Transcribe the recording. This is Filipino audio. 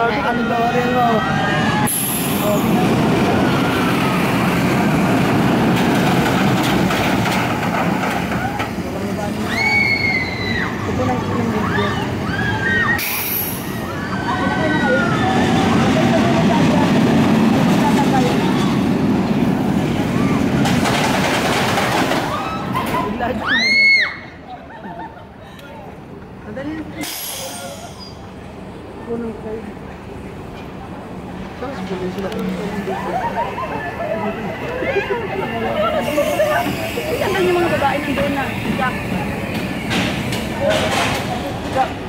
Ano ba rin mo? Punong kayo. Tapos puno sila kung Saan yung mga babae nandun na? Jack.